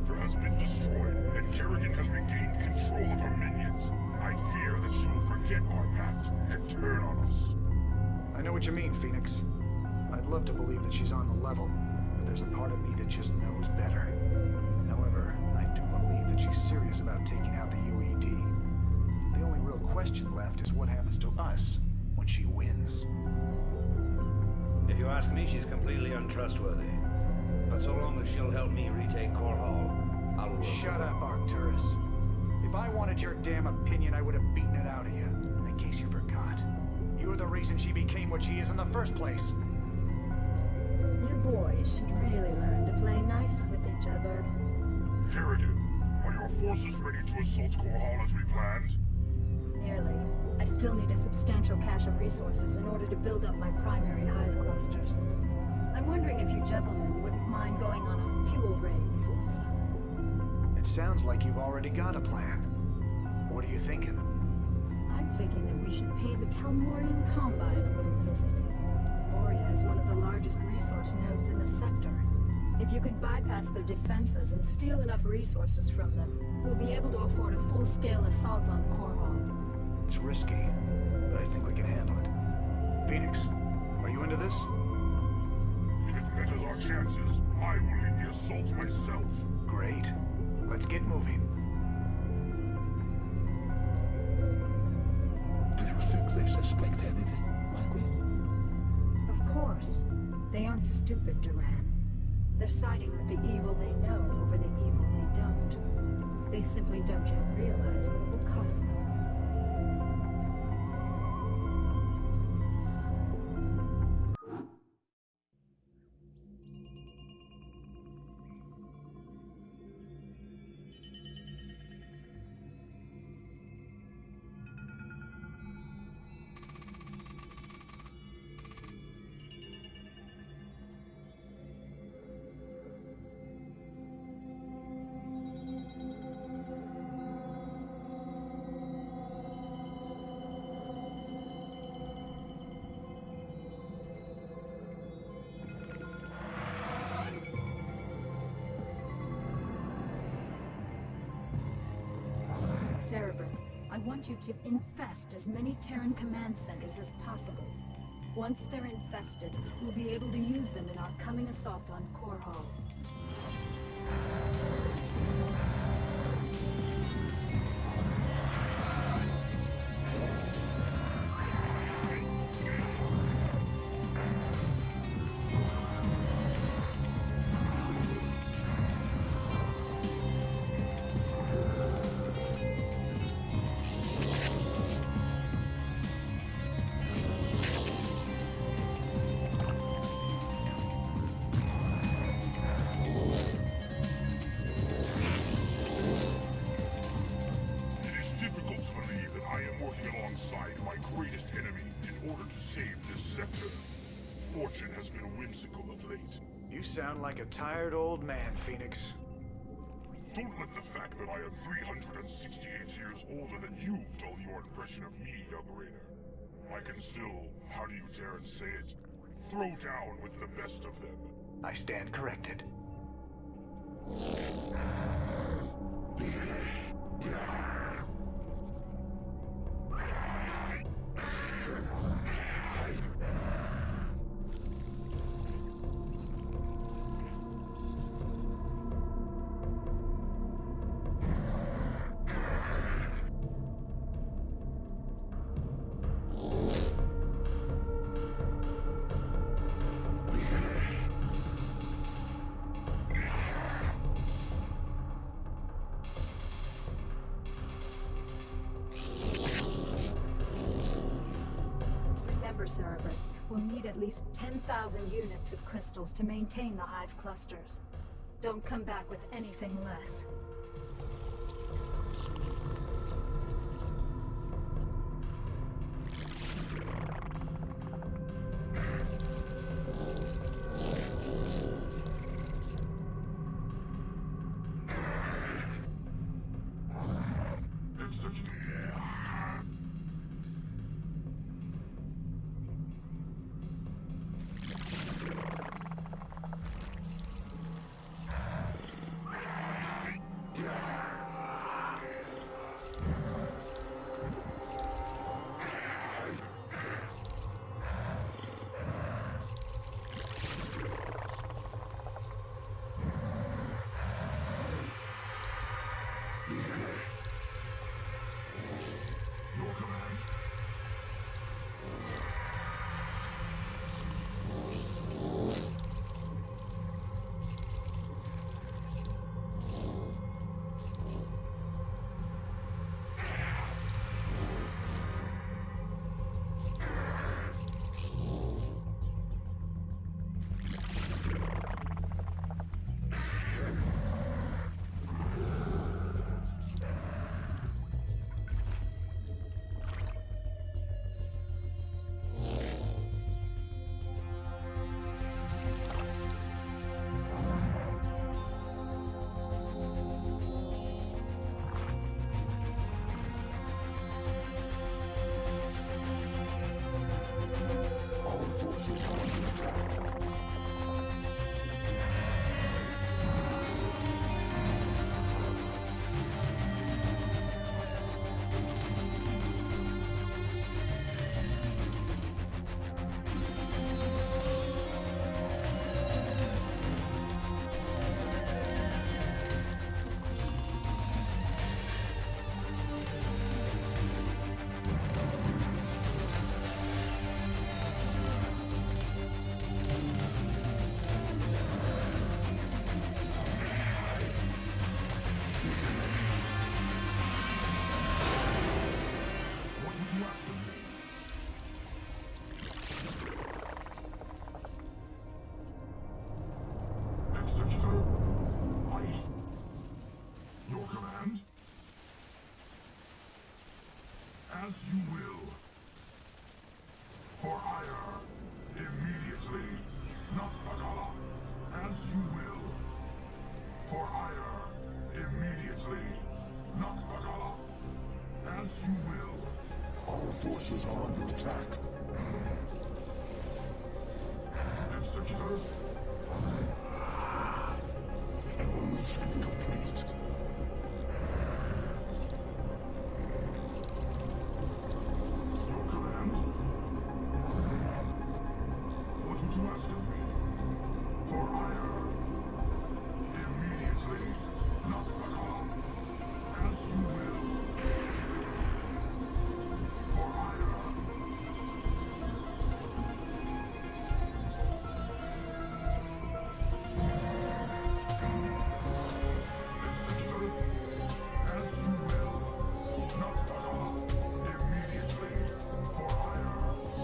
sector has been destroyed, and Kerrigan has regained control of her minions. I fear that she will forget our pact and turn on us. I know what you mean, Phoenix. I'd love to believe that she's on the level, but there's a part of me that just knows better. However, I do believe that she's serious about taking out the UED. The only real question left is what happens to us when she wins. If you ask me, she's completely untrustworthy. But so long as she'll help me retake Core Hall, I'll work. Shut up, Arcturus. If I wanted your damn opinion, I would have beaten it out of you. In case you forgot. You're the reason she became what she is in the first place. You boys should really learn to play nice with each other. Kerrigan, are your forces ready to assault Core Hall as we planned? Nearly. I still need a substantial cache of resources in order to build up my primary hive clusters. I'm wondering if you gentlemen wouldn't mind going on a fuel raid for me. It sounds like you've already got a plan. What are you thinking? I'm thinking that we should pay the Kel-Morian Combine a little visit. Moria is one of the largest resource nodes in the sector. If you can bypass their defenses and steal enough resources from them, we'll be able to afford a full-scale assault on Core Hall. It's risky, but I think we can handle it. Phoenix, are you into this? If it betters our chances, I will lead the assault myself. Great. Let's get moving. Do you think they suspect anything, like we? Of course. They aren't stupid, Duran. They're siding with the evil they know over the evil they don't. They simply don't yet realize what it will cost them. Cerebral, I want you to infest as many Terran command centers as possible. Once they're infested, we'll be able to use them in our coming assault on Core Hall. Fortune has been whimsical of late. You sound like a tired old man, Phoenix. Don't let the fact that I am 368 years older than you dull your impression of me, young Rainer. I can still, how do you dare and say it, throw down with the best of them. I stand corrected. Cerebral, we'll need at least 10,000 units of crystals to maintain the hive clusters. Don't come back with anything less. you ask of me? Executor, your command? As you will. For hire, immediately. Not Bagala. As you will. For hire, immediately. Not Bagala. As you will. Our forces are under attack. Executor? Evolution complete. Your command? What would you ask of me? For hire. Immediately. Not Bagala. As you will. For hire. Executor, as you will. Not Bagala. Immediately. For hire.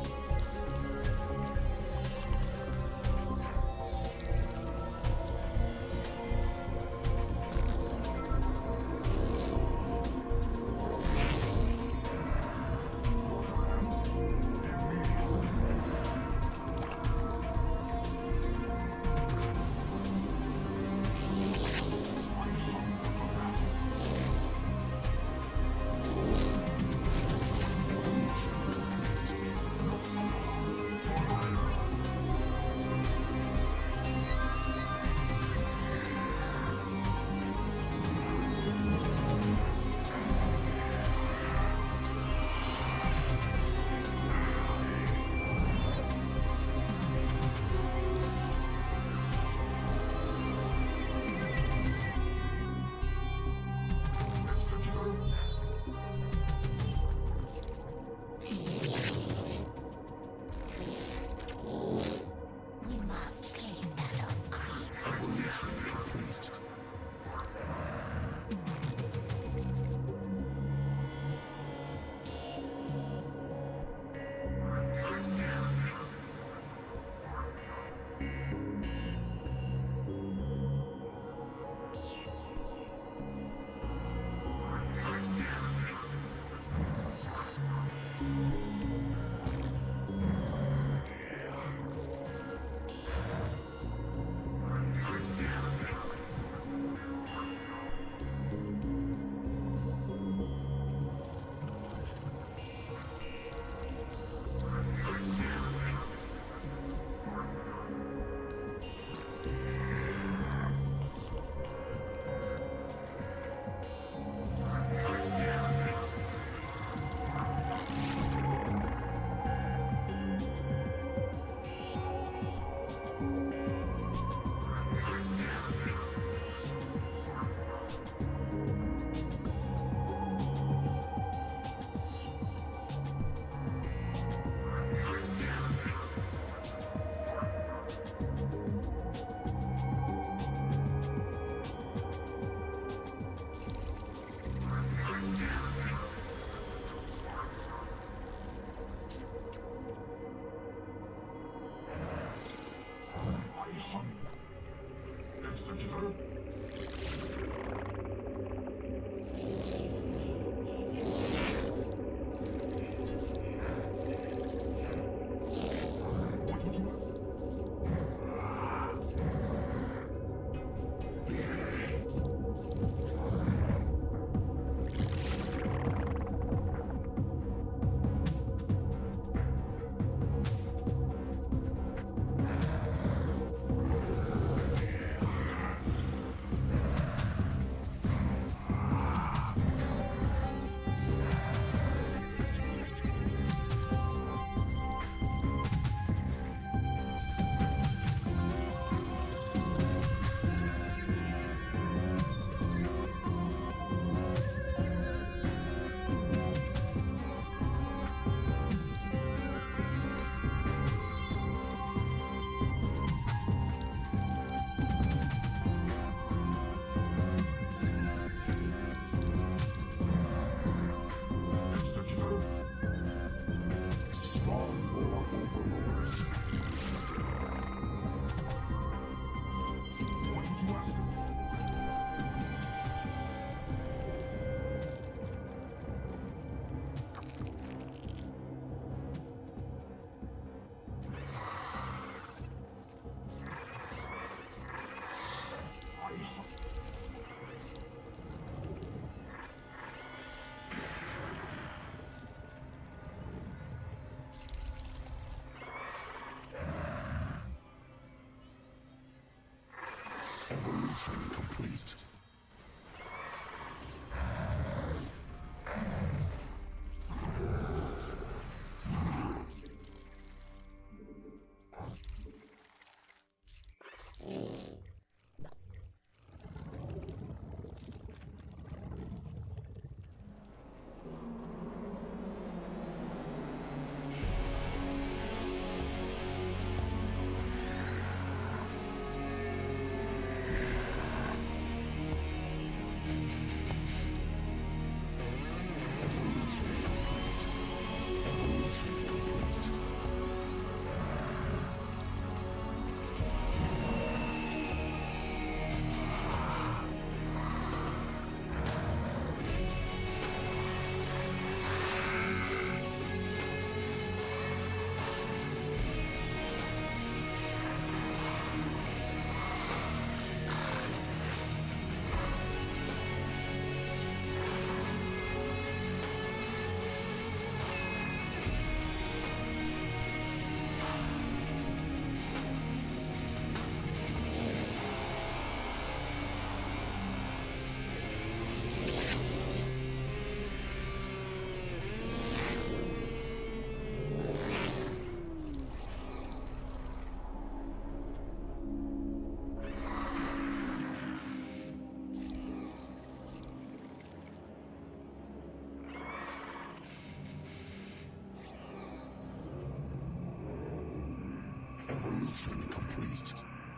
Executor? What would you... Evolution complete.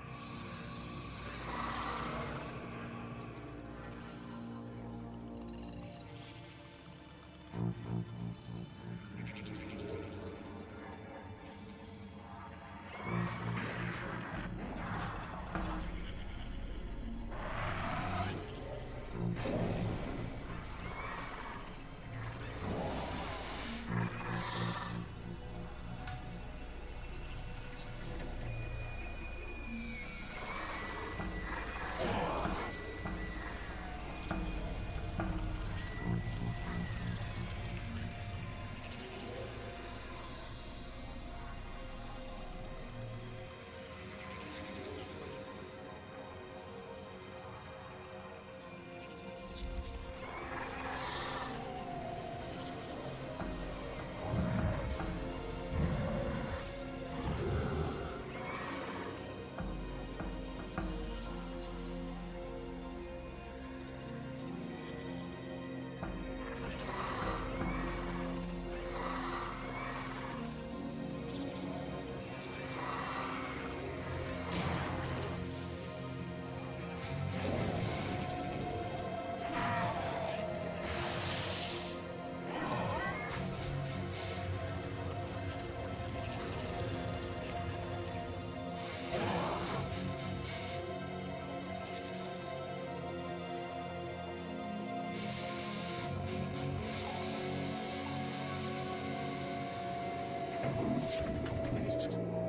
Evolution complete.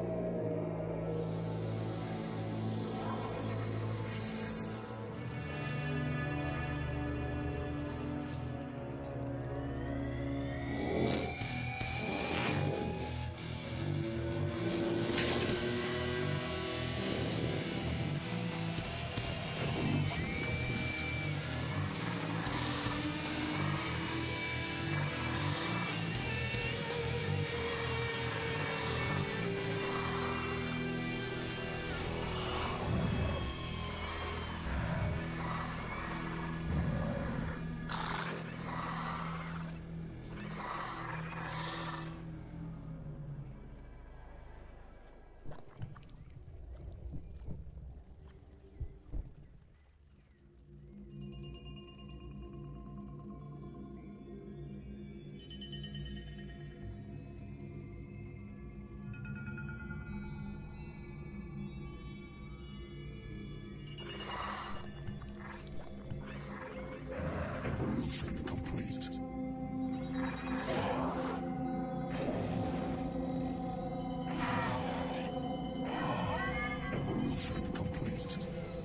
Evolution complete. Evolution complete.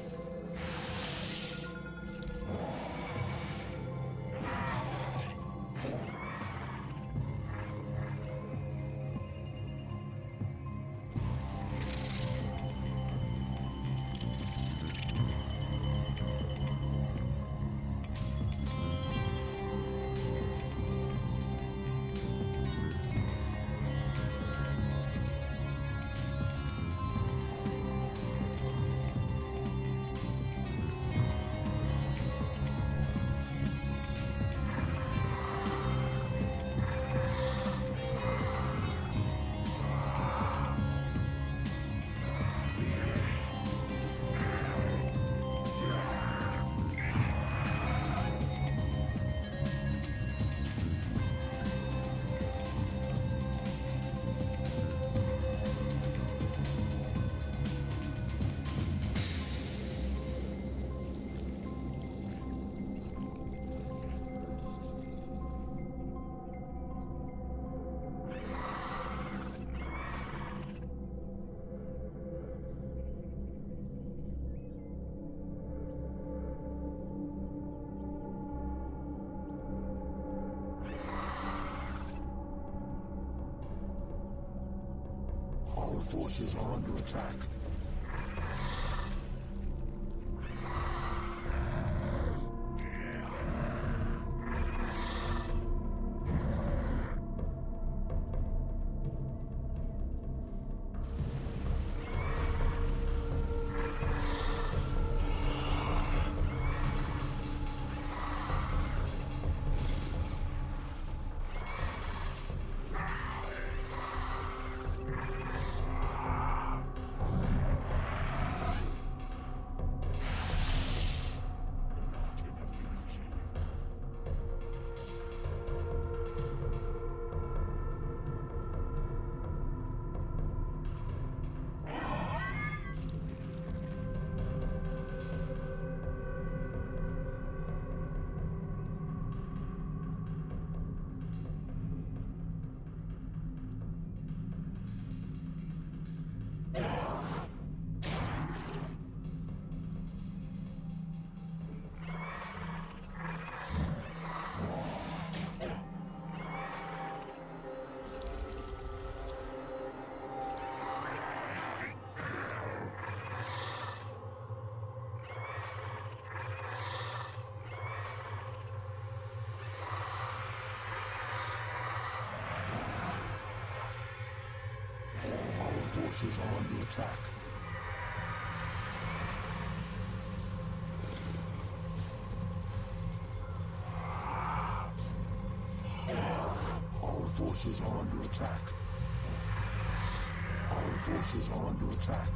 Our forces are under attack. forces are under attack. Our forces are under attack. Our forces are under attack.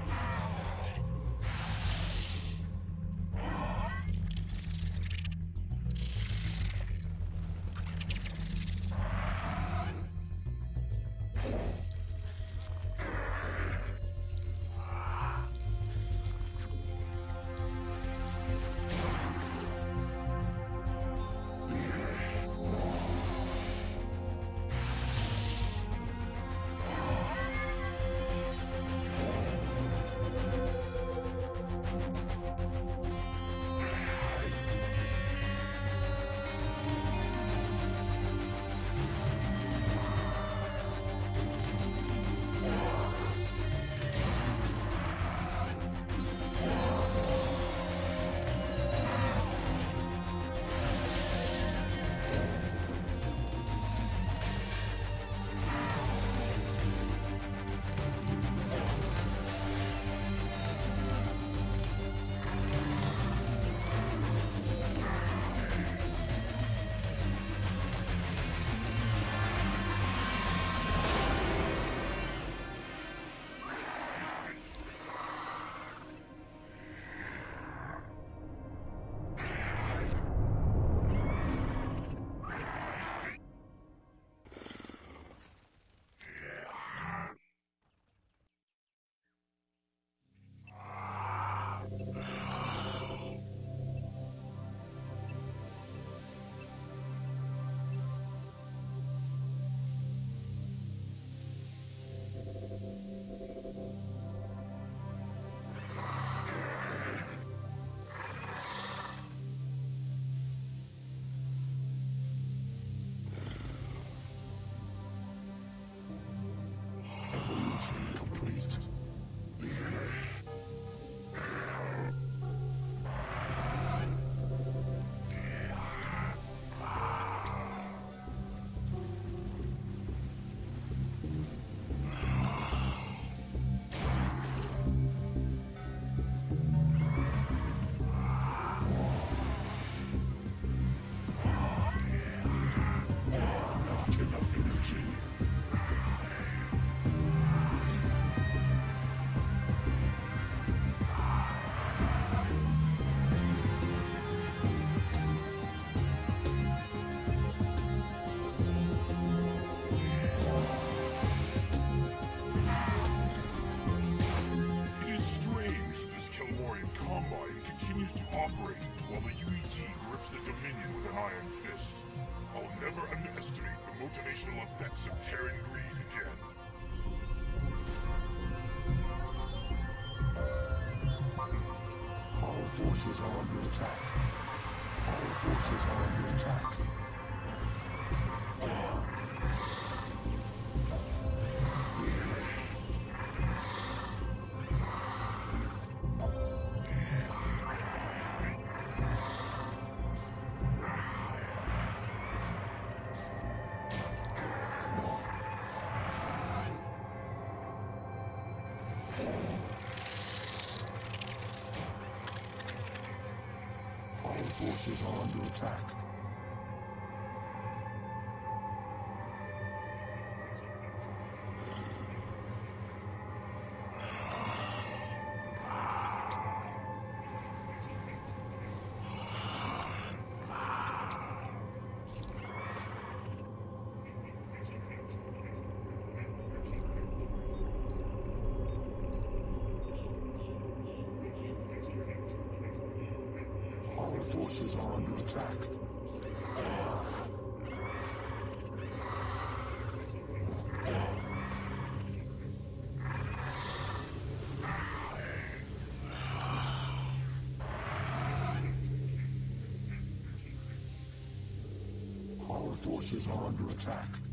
Motivational effects of Terran greed again. Our forces are under attack. Our forces are under attack. Forces are under attack. Our forces are under attack. Our forces are under attack.